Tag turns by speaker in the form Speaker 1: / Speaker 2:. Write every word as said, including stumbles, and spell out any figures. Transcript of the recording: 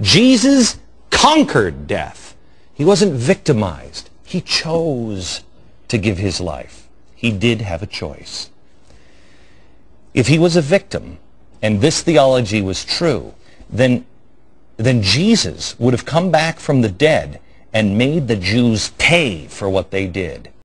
Speaker 1: Jesus conquered death. He wasn't victimized. He chose to give his life. He did have a choice. If he was a victim, and this theology was true, then, then Jesus would have come back from the dead and made the Jews pay for what they did.